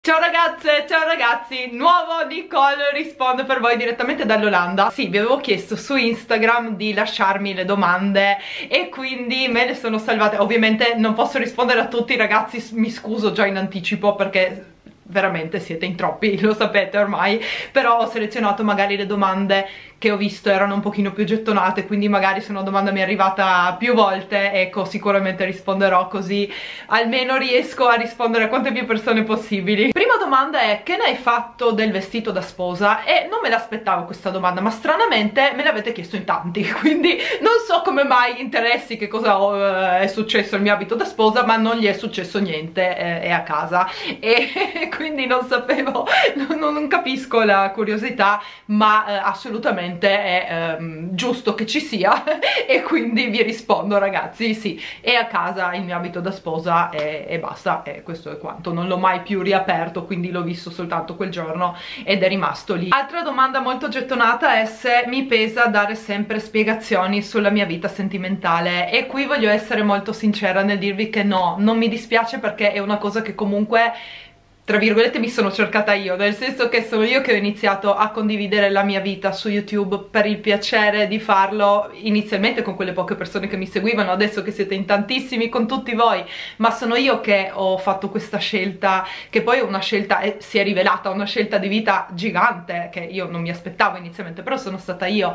Ciao ragazze, ciao ragazzi, nuovo Nicole risponde per voi direttamente dall'Olanda. Sì, vi avevo chiesto su Instagram di lasciarmi le domande e quindi me le sono salvate. Ovviamente non posso rispondere a tutti ragazzi, mi scuso già in anticipo perché veramente siete in troppi, lo sapete ormai, però ho selezionato magari le domande che ho visto erano un pochino più gettonate, quindi magari se una domanda mi è arrivata più volte, ecco, sicuramente risponderò, così almeno riesco a rispondere a quante più persone possibili. Prima domanda è: che ne hai fatto del vestito da sposa? E non me l'aspettavo questa domanda, ma stranamente me l'avete chiesto in tanti, quindi non so come mai interessi che cosa è successo al mio abito da sposa, ma non gli è successo niente, è a casa e quindi non sapevo, non capisco la curiosità, ma assolutamente è giusto che ci sia e quindi vi rispondo ragazzi, sì, è a casa il mio abito da sposa e basta, questo è quanto. Non l'ho mai più riaperto, quindi l'ho visto soltanto quel giorno ed è rimasto lì. Altra domanda molto gettonata è se mi pesa dare sempre spiegazioni sulla mia vita sentimentale, e qui voglio essere molto sincera nel dirvi che no, non mi dispiace, perché è una cosa che comunque tra virgolette mi sono cercata io, nel senso che sono io che ho iniziato a condividere la mia vita su YouTube per il piacere di farlo, inizialmente con quelle poche persone che mi seguivano, adesso che siete in tantissimi con tutti voi, ma sono io che ho fatto questa scelta, che poi è una scelta, si è rivelata una scelta di vita gigante, che io non mi aspettavo inizialmente, però sono stata io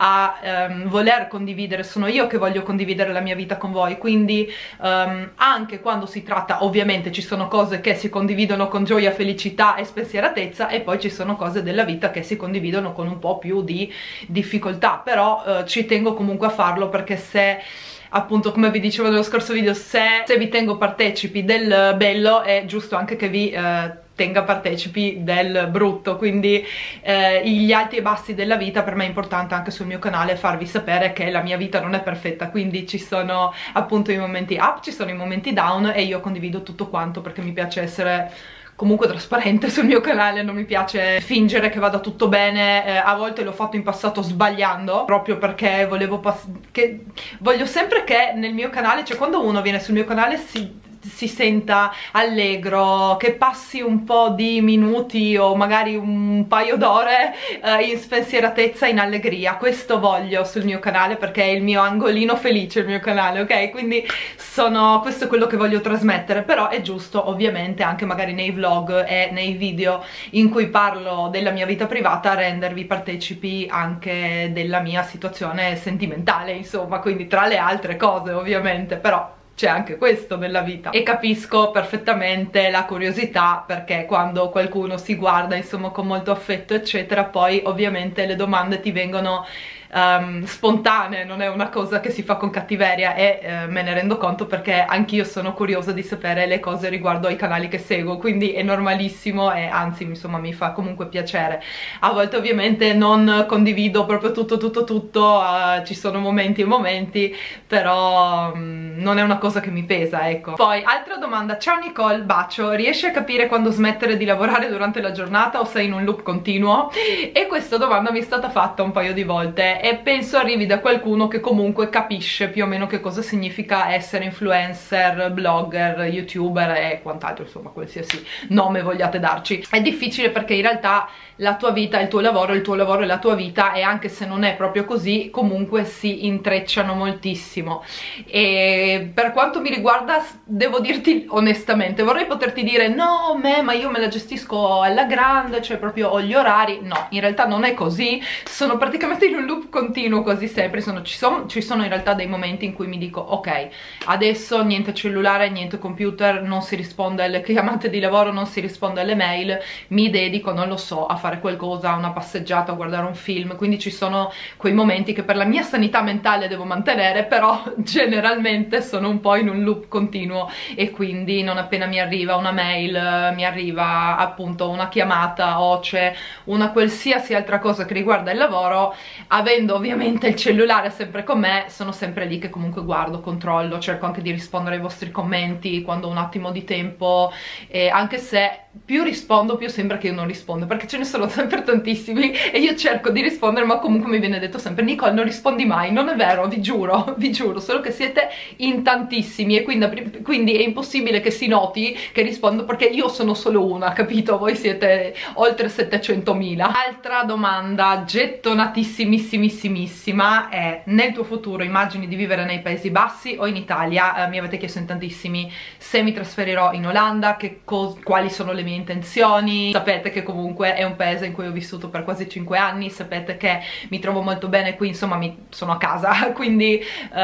a voler condividere, sono io che voglio condividere la mia vita con voi, quindi anche quando si tratta, ovviamente ci sono cose che si condividono con gioia, felicità e spensieratezza, e poi ci sono cose della vita che si condividono con un po' più di difficoltà, però ci tengo comunque a farlo, perché se, appunto, come vi dicevo nello scorso video, se vi tengo partecipi del bello, è giusto anche che vi tenga partecipi del brutto, quindi gli alti e bassi della vita per me è importante anche sul mio canale farvi sapere che la mia vita non è perfetta, quindi ci sono appunto i momenti up, ci sono i momenti down, e io condivido tutto quanto perché mi piace essere comunque trasparente sul mio canale, non mi piace fingere che vada tutto bene. A volte l'ho fatto in passato sbagliando, proprio perché voglio sempre che nel mio canale, cioè quando uno viene sul mio canale si senta allegro, che passi un po' di minuti o magari un paio d'ore in spensieratezza, in allegria. Questo voglio sul mio canale, perché è il mio angolino felice il mio canale, ok? Quindi questo è quello che voglio trasmettere, però è giusto ovviamente anche magari nei vlog e nei video in cui parlo della mia vita privata rendervi partecipi anche della mia situazione sentimentale, insomma, quindi tra le altre cose ovviamente, però c'è anche questo nella vita. E capisco perfettamente la curiosità, perché quando qualcuno si guarda insomma con molto affetto eccetera, poi ovviamente le domande ti vengono spontanee, non è una cosa che si fa con cattiveria, e me ne rendo conto perché anch'io sono curiosa di sapere le cose riguardo ai canali che seguo, quindi è normalissimo e anzi insomma mi fa comunque piacere. A volte ovviamente non condivido proprio tutto, ci sono momenti e momenti, però non è una cosa che mi pesa, ecco. Poi altra domanda: ciao Nicole, bacio, riesci a capire quando smettere di lavorare durante la giornata o sei in un loop continuo? E questa domanda mi è stata fatta un paio di volte e penso arrivi da qualcuno che comunque capisce più o meno che cosa significa essere influencer, blogger, youtuber e quant'altro, insomma qualsiasi nome vogliate darci. È difficile perché in realtà la tua vita è il tuo lavoro è la tua vita, e anche se non è proprio così comunque si intrecciano moltissimo. E per quanto mi riguarda devo dirti onestamente, vorrei poterti dire no ma io me la gestisco alla grande, cioè proprio ho gli orari. No, in realtà non è così, sono praticamente in un loop continuo quasi sempre. Ci sono in realtà dei momenti in cui mi dico ok, adesso niente cellulare, niente computer, non si risponde alle chiamate di lavoro, non si risponde alle mail, mi dedico, non lo so, a fare qualcosa, una passeggiata, a guardare un film. Quindi ci sono quei momenti che per la mia sanità mentale devo mantenere, però generalmente sono un po' in un loop continuo, e quindi non appena mi arriva una mail, mi arriva appunto una chiamata o c'è una qualsiasi altra cosa che riguarda il lavoro, avendo ovviamente il cellulare sempre con me, sono sempre lì che comunque guardo, controllo, cerco anche di rispondere ai vostri commenti quando ho un attimo di tempo, anche se più rispondo più sembra che io non rispondo, perché ce ne sono sempre tantissimi e io cerco di rispondere, ma comunque mi viene detto sempre: Nicole, non rispondi mai. Non è vero, vi giuro, solo che siete in tantissimi e quindi è impossibile che si noti che rispondo, perché io sono solo una, capito? Voi siete oltre 700.000. Altra domanda gettonatissimissima è: nel tuo futuro immagini di vivere nei Paesi Bassi o in Italia? Mi avete chiesto in tantissimi se mi trasferirò in Olanda, quali sono le mie intenzioni. Sapete che comunque è un paese in cui ho vissuto per quasi 5 anni, sapete che mi trovo molto bene qui, insomma sono a casa, quindi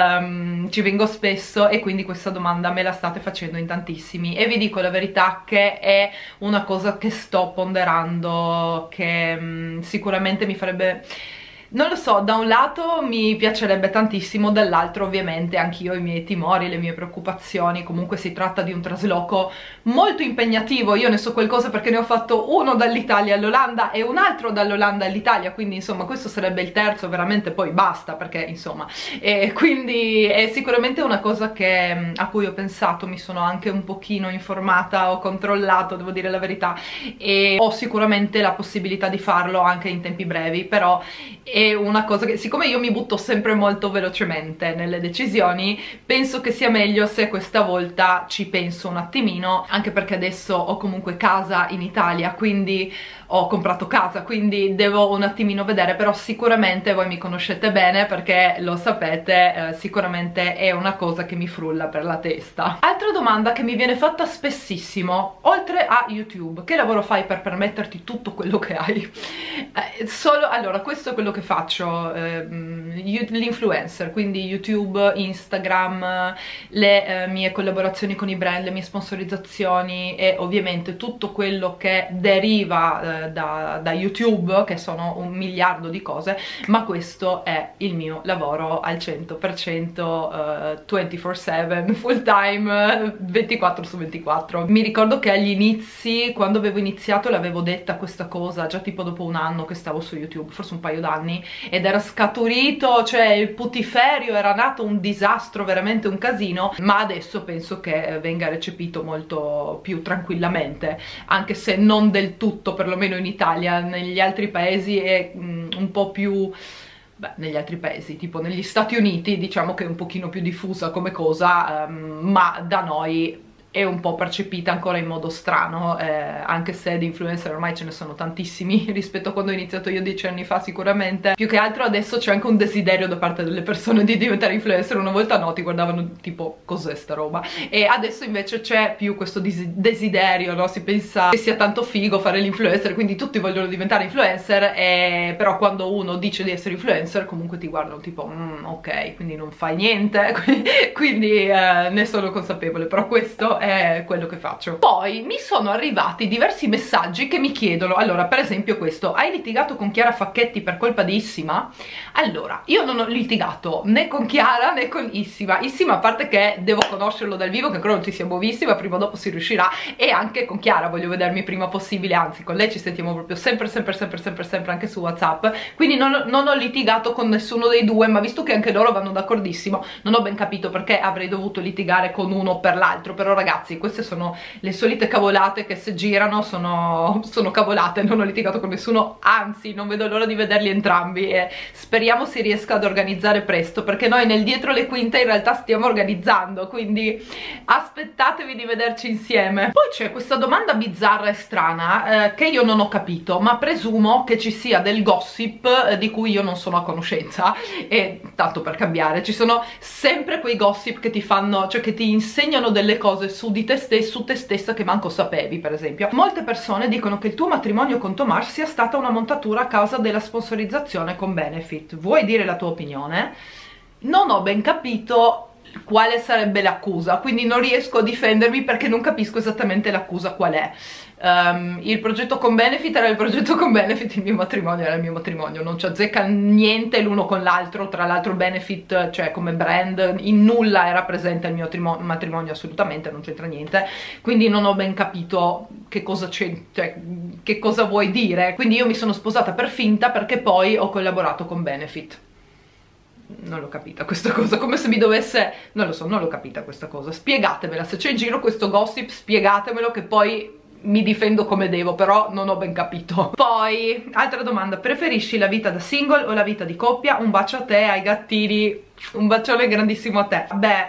ci vengo spesso, e quindi questa domanda me la state facendo in tantissimi, e vi dico la verità che è una cosa che sto ponderando, che sicuramente mi farebbe... Non lo so, da un lato mi piacerebbe tantissimo, dall'altro ovviamente anch'io ho i miei timori, le mie preoccupazioni. Comunque si tratta di un trasloco molto impegnativo, io ne so qualcosa perché ne ho fatto uno dall'Italia all'Olanda e un altro dall'Olanda all'Italia, quindi insomma questo sarebbe il terzo, veramente poi basta, perché insomma, e quindi è sicuramente una cosa a cui ho pensato, mi sono anche un pochino informata, ho controllato, devo dire la verità, e ho sicuramente la possibilità di farlo anche in tempi brevi, però è una cosa che, siccome io mi butto sempre molto velocemente nelle decisioni, penso che sia meglio se questa volta ci penso un attimino, anche perché adesso ho comunque casa in Italia, quindi ho comprato casa, quindi devo un attimino vedere, però sicuramente voi mi conoscete bene, perché lo sapete, sicuramente è una cosa che mi frulla per la testa. Altra domanda che mi viene fatta spessissimo: oltre a YouTube, che lavoro fai per permetterti tutto quello che hai? Allora, questo è quello che faccio, l'influencer, quindi YouTube, Instagram, le mie collaborazioni con i brand, le mie sponsorizzazioni e ovviamente tutto quello che deriva da YouTube, che sono 1 miliardo di cose, ma questo è il mio lavoro al 100%, 24/7, full time, 24 su 24. Mi ricordo che agli inizi, quando avevo iniziato, l'avevo detta questa cosa già tipo dopo un anno che stavo su YouTube, forse un paio d'anni, ed era scaturito, cioè il putiferio, era nato un disastro, veramente un casino, ma adesso penso che venga recepito molto più tranquillamente, anche se non del tutto, perlomeno in Italia. Negli altri paesi è un po' più... Beh, negli altri paesi, tipo negli Stati Uniti, diciamo che è un pochino più diffusa come cosa, ma da noi è un po' percepita ancora in modo strano, anche se di influencer ormai ce ne sono tantissimi rispetto a quando ho iniziato io 10 anni fa sicuramente. Più che altro adesso c'è anche un desiderio da parte delle persone di diventare influencer. Una volta no, ti guardavano tipo cos'è sta roba, e adesso invece c'è più questo desiderio, no? Si pensa che sia tanto figo fare l'influencer, quindi tutti vogliono diventare influencer, però quando uno dice di essere influencer comunque ti guardano tipo ok, quindi non fai niente, quindi ne sono consapevole, però questo è quello che faccio. Poi mi sono arrivati diversi messaggi che mi chiedono, allora per esempio questo: hai litigato con Chiara Facchetti per colpa di Issima? Allora, io non ho litigato né con Chiara né con Issima, a parte che devo conoscerlo dal vivo, che ancora non ci siamo visti, ma prima o dopo si riuscirà, e anche con Chiara voglio vedermi prima possibile, anzi con lei ci sentiamo proprio sempre anche su WhatsApp, quindi non ho litigato con nessuno dei due, ma visto che anche loro vanno d'accordissimo, non ho ben capito perché avrei dovuto litigare con uno per l'altro. Però ragazzi, queste sono le solite cavolate che se girano sono cavolate, non ho litigato con nessuno, anzi non vedo l'ora di vederli entrambi, e speriamo si riesca ad organizzare presto, perché noi nel dietro le quinte in realtà stiamo organizzando, quindi aspettatevi di vederci insieme. Poi c'è questa domanda bizzarra e strana che io non ho capito, ma presumo che ci sia del gossip di cui io non sono a conoscenza, e tanto per cambiare ci sono sempre quei gossip che ti fanno, cioè che ti insegnano delle cose su di te stesso, su te stessa, che manco sapevi. Per esempio, molte persone dicono che il tuo matrimonio con Tomás sia stata una montatura a causa della sponsorizzazione con Benefit. Vuoi dire la tua opinione? Non ho ben capito quale sarebbe l'accusa, quindi non riesco a difendermi perché non capisco esattamente l'accusa qual è. Il progetto con Benefit era il progetto con Benefit, il mio matrimonio era il mio matrimonio, non ci azzecca niente l'uno con l'altro. Tra l'altro Benefit, cioè come brand, in nulla era presente il mio matrimonio, assolutamente non c'entra niente, quindi non ho ben capito che cosa c'è, cioè che cosa vuoi dire. Quindi io mi sono sposata per finta perché poi ho collaborato con Benefit. Non l'ho capita questa cosa, come se mi dovesse... non lo so, non l'ho capita questa cosa, spiegatemela, se c'è in giro questo gossip spiegatemelo, che poi mi difendo come devo, però non ho ben capito. Poi, altra domanda: preferisci la vita da single o la vita di coppia? Un bacio a te, ai gattini, un bacione grandissimo a te. Beh,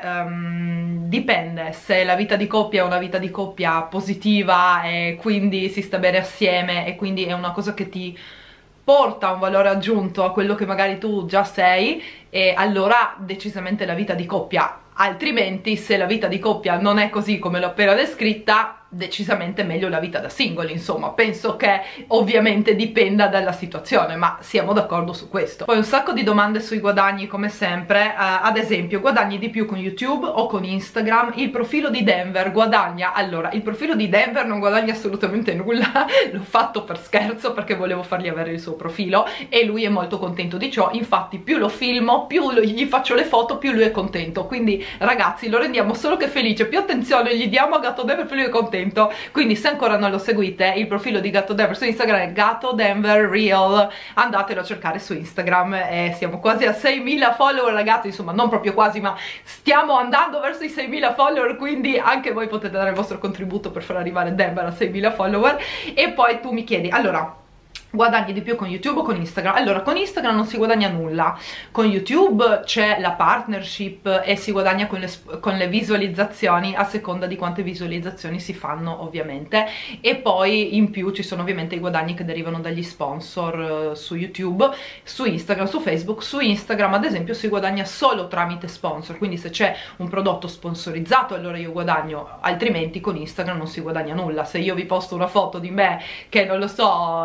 dipende se la vita di coppia è una vita di coppia positiva e quindi si sta bene assieme e quindi è una cosa che ti porta un valore aggiunto a quello che magari tu già sei, e allora decisamente la vita di coppia. Altrimenti, se la vita di coppia non è così come l'ho appena descritta, decisamente meglio la vita da single. Insomma, penso che ovviamente dipenda dalla situazione, ma siamo d'accordo su questo. Poi un sacco di domande sui guadagni come sempre. Ad esempio, guadagni di più con YouTube o con Instagram? Il profilo di Denver guadagna? Allora, il profilo di Denver non guadagna assolutamente nulla, l'ho fatto per scherzo perché volevo fargli avere il suo profilo e lui è molto contento di ciò. Infatti più lo filmo, più gli faccio le foto, più lui è contento. Quindi ragazzi, lo rendiamo solo che felice, più attenzione gli diamo a Gatto Denver, più lui è contento. Quindi se ancora non lo seguite, il profilo di Gatto Denver su Instagram è Gatto Denver Real, andatelo a cercare su Instagram. E siamo quasi a 6.000 follower ragazzi, insomma non proprio quasi, ma stiamo andando verso i 6.000 follower, quindi anche voi potete dare il vostro contributo per far arrivare Denver a 6.000 follower. E poi tu mi chiedi, allora, guadagni di più con YouTube o con Instagram? Allora, con Instagram non si guadagna nulla, con YouTube c'è la partnership e si guadagna con le visualizzazioni, a seconda di quante visualizzazioni si fanno ovviamente, e poi in più ci sono ovviamente i guadagni che derivano dagli sponsor su YouTube, su Instagram, su Facebook. Su Instagram ad esempio si guadagna solo tramite sponsor, quindi se c'è un prodotto sponsorizzato allora io guadagno, altrimenti con Instagram non si guadagna nulla. Se io vi posto una foto di me che non lo so,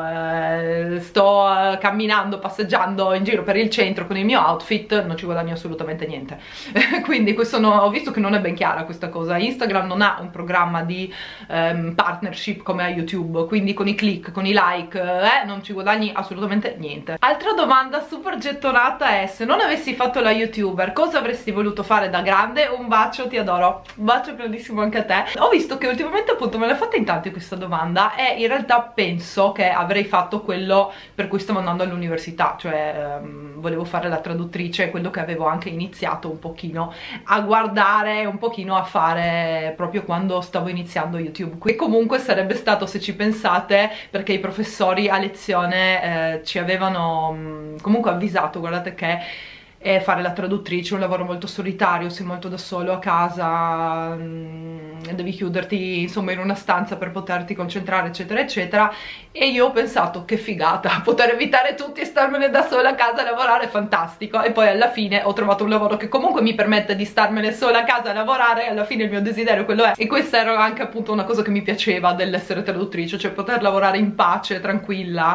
sto camminando, passeggiando in giro per il centro con il mio outfit, non ci guadagno assolutamente niente. Quindi ho visto che non è ben chiara questa cosa. Instagram non ha un programma di partnership come a YouTube, quindi con i click, con i like non ci guadagni assolutamente niente. Altra domanda super gettonata è: se non avessi fatto la YouTuber, cosa avresti voluto fare da grande? Un bacio, ti adoro, un bacio grandissimo anche a te. Ho visto che ultimamente appunto me l'ha fatta in tanti questa domanda e in realtà penso che avrei fatto quello per cui stavo andando all'università, cioè volevo fare la traduttrice, quello che avevo anche iniziato un pochino a guardare, un pochino a fare proprio quando stavo iniziando YouTube. E comunque sarebbe stato, se ci pensate, perché i professori a lezione ci avevano comunque avvisato, guardate che fare la traduttrice è un lavoro molto solitario, sei molto da solo a casa, devi chiuderti insomma in una stanza per poterti concentrare eccetera eccetera. E io ho pensato, che figata, poter evitare tutti e starmene da sola a casa a lavorare, fantastico. E poi alla fine ho trovato un lavoro che comunque mi permette di starmene sola a casa a lavorare, alla fine il mio desiderio quello è. E questa era anche appunto una cosa che mi piaceva dell'essere traduttrice, cioè poter lavorare in pace, tranquilla,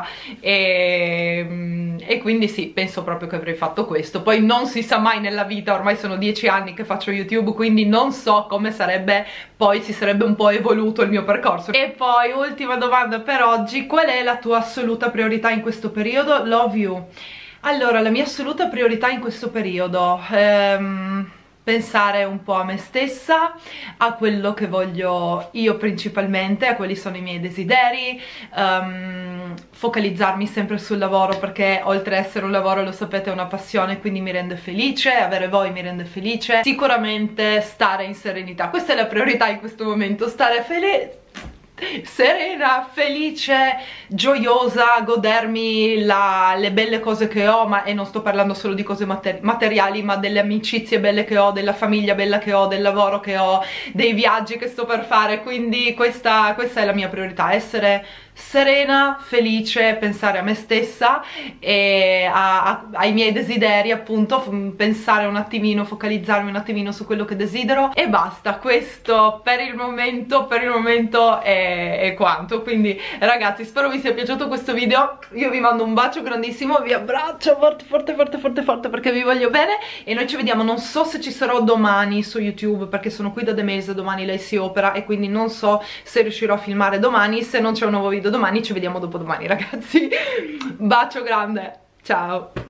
e quindi sì, penso proprio che avrei fatto questo. Poi non si sa mai nella vita, ormai sono 10 anni che faccio YouTube, quindi non so come sarebbe, poi si sarebbe un po' evoluto il mio percorso. E poi ultima domanda per oggi: qual è la tua assoluta priorità in questo periodo? Love you. Allora, la mia assoluta priorità in questo periodo, pensare un po' a me stessa, a quello che voglio io principalmente, a quali sono i miei desideri, focalizzarmi sempre sul lavoro, perché oltre a essere un lavoro, lo sapete, è una passione, quindi mi rende felice, avere voi mi rende felice. Sicuramente stare in serenità, questa è la priorità in questo momento, stare serena, felice, gioiosa, godermi le belle cose che ho, e non sto parlando solo di cose materiali, ma delle amicizie belle che ho, della famiglia bella che ho, del lavoro che ho, dei viaggi che sto per fare. Quindi questa è la mia priorità: essere serena, felice, pensare a me stessa e ai miei desideri, appunto, pensare un attimino, focalizzarmi un attimino su quello che desidero e basta. Questo per il momento è quanto. Quindi ragazzi, spero vi sia piaciuto questo video, io vi mando un bacio grandissimo, vi abbraccio forte perché vi voglio bene, e noi ci vediamo. Non so se ci sarò domani su YouTube perché sono qui da The Maze, domani lei si opera e quindi non so se riuscirò a filmare domani. Se non c'è un nuovo video domani, ci vediamo dopodomani ragazzi. Bacio grande, ciao.